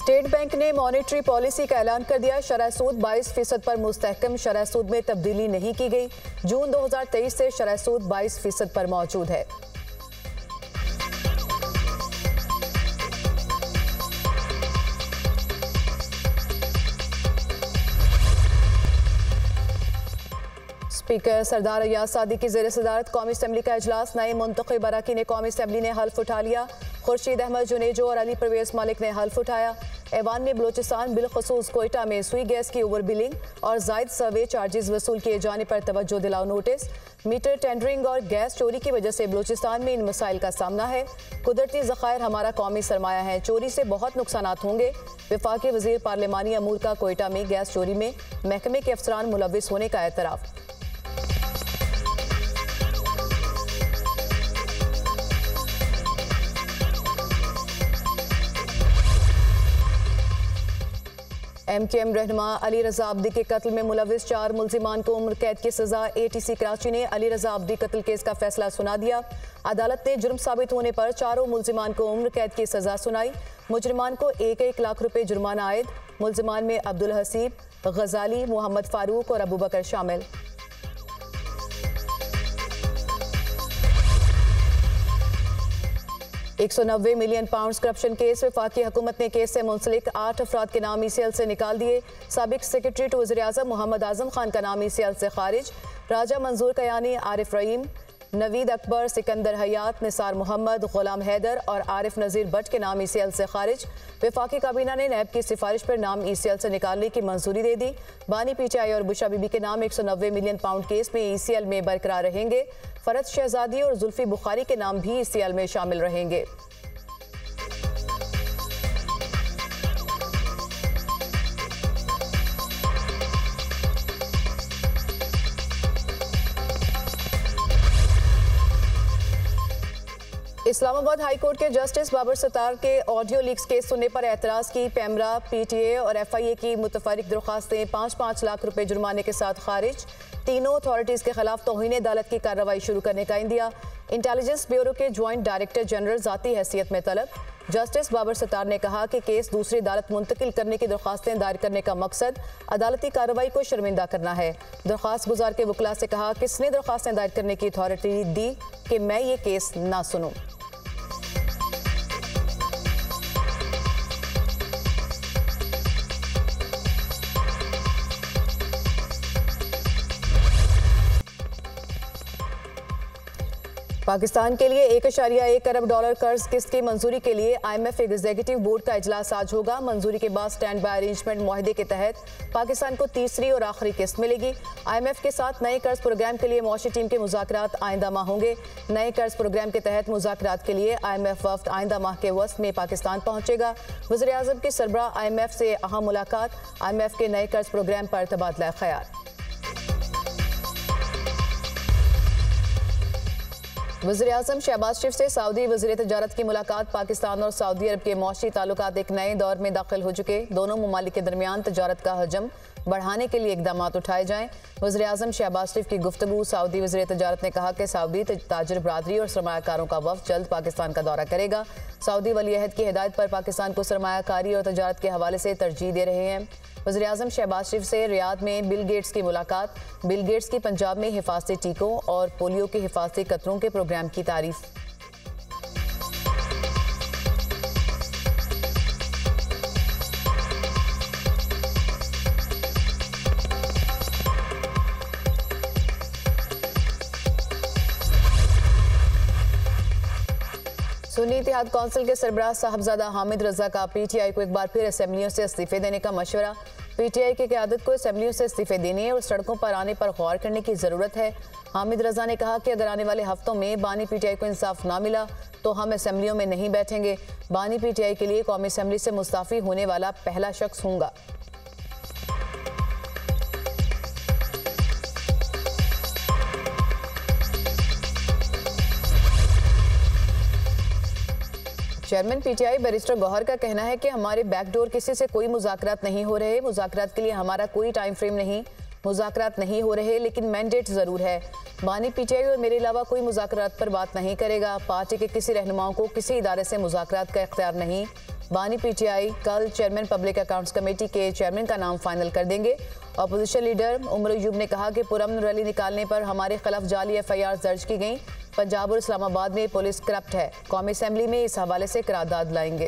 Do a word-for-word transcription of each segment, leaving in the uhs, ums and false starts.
State Bank ने monetary policy का ऐलान कर दिया। शरह सूद बाईस फीसद पर मुस्तहकम, शरह सूद में तब्दीली नहीं की गई। जून दो हज़ार तेईस से शरह सूद बाईस फीसद पर मौजूद है। स्पीकर सरदार अयाज सादी की ज़ेर सदारत कौमी असम्बली का इजलास। नए मुंतखब अरकान कौमी असम्बली ने हल्फ उठा लिया। खुर्शीद अहमद जुनेजो और अली परवेज मालिक ने हल्फ उठाया। ऐवान ने बलोचिस्तान बिलखसूस कोयटा में सुई गैस की ओवर बिलिंग और जायद सर्वे चार्जेस वसूल किए जाने पर तवज्जो दिलाओ नोटिस। मीटर टेंडरिंग और गैस चोरी की वजह से बलोचिस्तान में इन मसाइल का सामना है। कुदरती ज़खायर हमारा कौमी सरमाया है, चोरी से बहुत नुकसानात होंगे। वफाकी वजीर पार्लिमानी अमूर का कोयटा में गैस चोरी में महकमे के अफसरान मुलविस होने का एतराफ़। एम के एम रहनुमा अली रजा अब्दी के कत्ल में मुलविस चार मुल्जिमान को उम्र कैद की सजा। ए टी सी कराची ने अली रजा अब्दी कत्ल केस का फैसला सुना दिया। अदालत ने जुर्म साबित होने पर चारों मुल्जिमान को उम्र कैद की सजा सुनाई। मुजरिमान को एक एक लाख रुपए जुर्माना आयद। मुल्जिमान में अब्दुल हसीब, गजाली, मोहम्मद फारूक और अबू बकर शामिल। एक सौ नब्बे मिलियन पाउंड करप्शन केस। वफाकी हुकूमत ने केस से मुंसलिक आठ अफराद के नाम ई सी एल से निकाल दिए। साबिक सेक्रेटरी टू वज़ीर आज़म मोहम्मद आजम खान का नाम ई सी एल से खारिज। राजा मंजूर कयानी, आरिफ रहीम, नवीद अकबर, सिकंदर हयात, निसार मोहम्मद, गुलाम हैदर और आरिफ नज़ीर भट्ट के नाम ई सी एल से खारिज। वफाकी काबीना ने नैब की सिफारिश पर नाम ई सी एल से निकालने की मंजूरी दे दी। बानी पीटीआई और बुशा बीबी के नाम एक सौ नब्बे मिलियन पाउंड केस में ई सी एल में बरकरार रहेंगे। फरद शहजादी और जुल्फी बुखारी के नाम भी ई सी एल में शामिल रहेंगे। इस्लामाबाद हाई कोर्ट के जस्टिस बाबर सत्तार के ऑडियो लीक्स केस सुनने पर एतराज़ की। पैमरा, पीटीए और एफआईए की मुतफरिक दरख्वास्तें पाँच पाँच लाख रुपए जुर्माने के साथ खारिज। तीनों अथॉरिटीज़ के खिलाफ तौहीन अदालत की कार्रवाई शुरू करने का इंदिया। इंटेलिजेंस ब्यूरो के ज्वाइंट डायरेक्टर जनरल ज़ाती हैसियत में तलब। जस्टिस बाबर सत्तार ने कहा कि केस दूसरी अदालत मुंतकिल करने की दरख्वास्तें दायर करने का मकसद अदालती कार्रवाई को शर्मिंदा करना है। दरख्वास्त गुजार के वकला से कहा, किसने दरख्वास्तें दायर करने की अथॉरिटी दी कि मैं ये केस ना सुनूं। पाकिस्तान के लिए एक अशारिया एक अरब डॉलर कर्ज किस्त की मंजूरी के लिए I M F executive board का इजलास आज होगा। मंजूरी के बाद स्टैंड बाय अरेंजमेंट मुआहदे के तहत पाकिस्तान को तीसरी और आखिरी किस्त मिलेगी। आई एम एफ के साथ नए कर्ज प्रोग्राम के लिए मौशी टीम के मुज़ाकरात आइंदा माह होंगे। नए कर्ज प्रोग्राम के तहत मुज़ाकरात के लिए आई एम एफ वफ्द आइंदा माह के वस्त में पाकिस्तान पहुंचेगा। वज़ीर आज़म की सरबराह आई एम एफ से अहम मुलाकात। आई एम एफ के नए कर्ज प्रोग्राम पर तबादला ख्याल। वज़ीर आज़म शहबाज शरीफ से सऊदी वज़ीर तजारत की मुलाकात। पाकिस्तान और सऊदी अरब के मौशी ताल्लुकात एक नए दौर में दाखिल हो चुके। दोनों ममालिक के दरमियान तजारत का हजम बढ़ाने के लिए इकदाम उठाए जाएँ। वज़ीर आज़म शहबाज शरीफ की गुफ्तगू। सऊदी वज़ीर तजारत ने कहा कि सऊदी ताजर बरादरी और सरमायाकारों का वफ़द जल्द पाकिस्तान का दौरा करेगा। सऊदी वली अहद की हिदायत पर पाकिस्तान को सरमायाकारी और तजारत के हवाले से तरजीह दे रहे हैं। वज़ीर आज़म शहबाज शरीफ से रियाद में बिल गेट्स की मुलाकात। बिल गेट्स की पंजाब में हिफाजती टीकों और पोलियो के हिफाजती कतरों के प्रोग्राम की तारीफ। सुन्नी इत्तेहाद कौंसिल के सरबराह साहबजादा हामिद रजा का पीटीआई को एक बार फिर असेंबलियों से इस्तीफे देने का मशवरा। पीटीआई की क़यादत को असेंबलियों से इस्तीफे देने और सड़कों पर आने पर गौर करने की ज़रूरत है। हामिद रजा ने कहा कि अगर आने वाले हफ्तों में बानी पीटीआई को इंसाफ ना मिला तो हम असेंबलियों में नहीं बैठेंगे। बानी पीटीआई के लिए कौमी असेंबली से मुस्ताफ़ी होने वाला पहला शख्स होगा। चेयरमैन पीटीआई बैरिस्टर गौहर का कहना है कि हमारे बैकडोर किसी से कोई मुज़ाकरात नहीं हो रहे। मुज़ाकरात के लिए हमारा कोई टाइम फ्रेम नहीं, मुज़ाकरात नहीं हो रहे, लेकिन मैंडेट ज़रूर है। बानी पीटीआई और मेरे अलावा कोई मुज़ाकरात पर बात नहीं करेगा। पार्टी के किसी रहनुमाओं को किसी इदारे से मुज़ाकरात का इख्तियार नहीं। बानी पीटीआई कल चेयरमैन पब्लिक अकाउंट्स कमेटी के चेयरमैन का नाम फाइनल कर देंगे। अपोजिशन लीडर उमर अयूब ने कहा कि पुरअमन रैली निकालने पर हमारे खिलाफ जाली एफ आई आर दर्ज की गई। पंजाब और इस्लामाबाद में पुलिस करप्ट है। कौमी असेंबली में इस हवाले से करारदाद लाएंगे।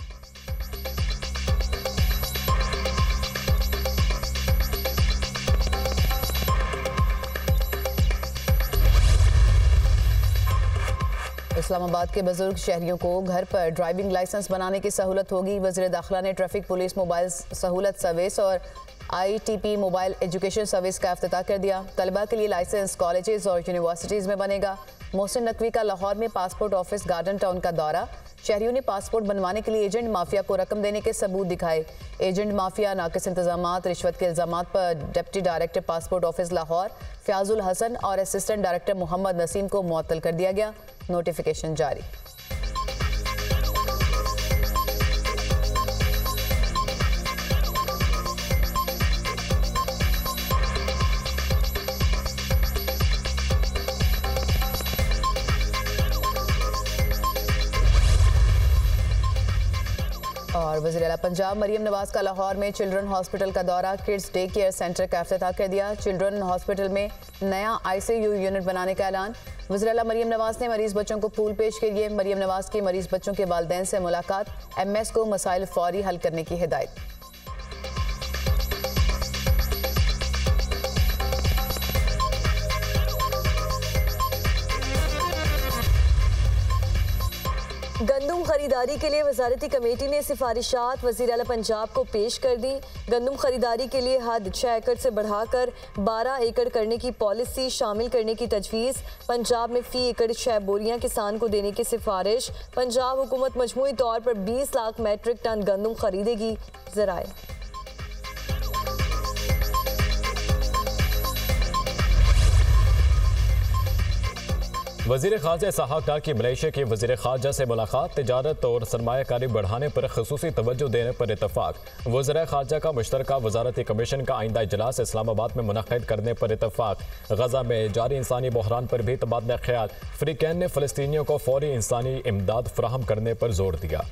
इस्लामाबाद के बुजुर्ग शहरियों को घर पर ड्राइविंग लाइसेंस बनाने की सहूलत होगी। वज़ीर दाखिला ने ट्रैफिक पुलिस मोबाइल सहूलत सर्विस और I T P mobile education service का इफ्तिताह कर दिया। तलबा के लिए लाइसेंस कॉलेजेस और यूनिवर्सिटीज़ में बनेगा। मोहसिन नकवी का लाहौर में पासपोर्ट ऑफिस गार्डन टाउन का दौरा। शहरियों ने पासपोर्ट बनवाने के लिए एजेंट माफिया को रकम देने के सबूत दिखाए। एजेंट माफिया नाकिस इंतजामात रिश्वत के इल्जामात पर deputy director passport office Lahore Fayyazul Hasan और असिस्टेंट डायरेक्टर मोहम्मद नसीम को मुअत्तल कर दिया गया। नोटिफिकेशन जारी। और वज़ीर आला पंजाब मरियम नवाज का लाहौर में चिल्ड्रन हॉस्पिटल का दौरा। किड्स डे केयर सेंटर का इफ्तिताह कर दिया। चिल्ड्रन हॉस्पिटल में नया आई सी यू यूनिट बनाने का ऐलान। वज़ीर आला मरियम नवाज ने मरीज बच्चों को फूल पेश किए। मरियम नवाज की मरीज बच्चों के वालिदैन से मुलाकात। एम एस को मसाइल फौरी हल करने की हिदायत। गंदुम खरीदारी के लिए वजारती कमेटी ने सिफारिशात वज़ीर आला पंजाब को पेश कर दी। गंदुम खरीदारी के लिए हद छः एकड़ से बढ़ाकर बारह एकड़ करने की पॉलिसी शामिल करने की तजवीज़। पंजाब में फ़ी एकड़ छः बोरियां किसान को देने की सिफारिश। पंजाब हुकूमत मजमूई तौर पर बीस लाख मैट्रिक टन गंदुम खरीदेगी। ज़राए वज़ीर ख़ारजा इसहाक़ डार की मलेशिया के वज़ीर ख़ारजा से मुलाकात। तिजारत और सरमायाकारी बढ़ाने पर ख़ुसूसी तवज्जो देने पर इत्तफ़ाक़। वज़ीर ख़ारजा का मुश्तरका वज़ारती कमीशन का आइंदा इजलास इस्लामाबाद में मुनक़्क़िद करने पर इत्तफ़ाक़। गज़ा में जारी इंसानी बहरान पर भी तबादला ख्याल। फ़रीक़ैन ने फ़लस्तीनियों को फ़ौरी इंसानी इमदाद फ़राहम करने पर जोर दिया।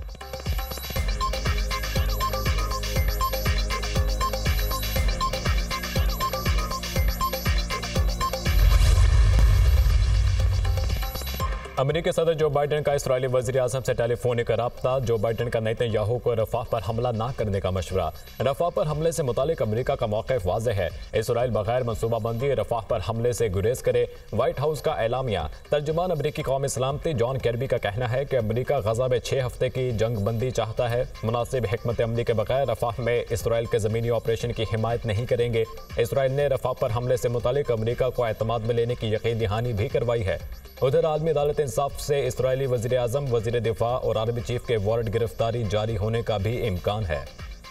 अमेरिकी सदर जो बाइडन का इसराइली वज़ीर आज़म से टेलीफोनिक रब्ता। जो बाइडन का नेतन्याहू को रफ़ाह पर हमला न करने का मशवरा। रफ़ाह पर हमले से मुतालिक अमेरिका का मौक़िफ़ वाज़ेह है। इसराइल बगैर मनसूबाबंदी रफ़ाह पर हमले से गुरेज करे। वाइट हाउस का एलामिया। तर्जुमान अमेरिकी कौमी सलामती जॉन कैरबी का कहना है कि अमेरिका गज़ा में छः हफ्ते की जंग बंदी चाहता है। मुनासिब हिकमत अमली के बगैर रफ़ाह में इसराइल के ज़मीनी ऑपरेशन की हिमायत नहीं करेंगे। इसराइल ने रफ़ाह पर हमले से मुतालिक अमेरिका को एतमाद में लेने की यकीन दहानी भी करवाई है। उधर आलमी अदालत इंसाफ से इसराइली वज़ीर आज़म, वज़ीर दिफा और आर्मी चीफ के वारंट गिरफ्तारी जारी होने का भी इम्कान है।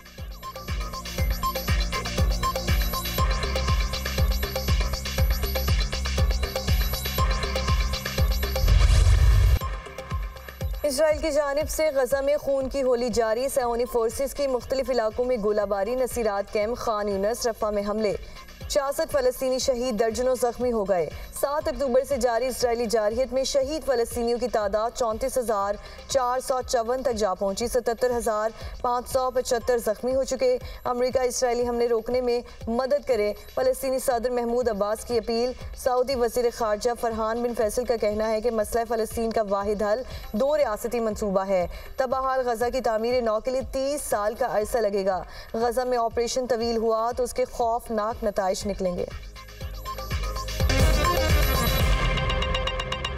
इसराइल की जानिब से गजा में खून की होली जारी। सैओनी फोर्सेस की मुख्तलिफ इलाकों में गोलाबारी। Nuseirat camp, Khan Younis, Rafah में हमले। छियासठ फलस्तीनी शहीद, दर्जनों जख्मी हो गए। सात अक्टूबर से जारी इसराइली जारहियत में शहीद फलस्तीनियों की तादाद चौंतीस हजार चार सौ चौवन तक जा पहुंची। सतहत्तर हजार पाँच सौ पचहत्तर जख्मी हो चुके। अमेरिका इसराइली हमले रोकने में मदद करे। फलस्तीनी सदर महमूद अब्बास की अपील। सऊदी वज़ीर ख़ारजा फरहान बिन फैसल का कहना है कि मसला फ़लस्तीन का वाहिद हल दो रियासती मनसूबा है। तबाहाल गजा की तामीर नौ के लिए तीस साल का अरसा लगेगा। गजा में ऑपरेशन तवील हुआ तो उसके खौफनाक नताइज निकलेंगे।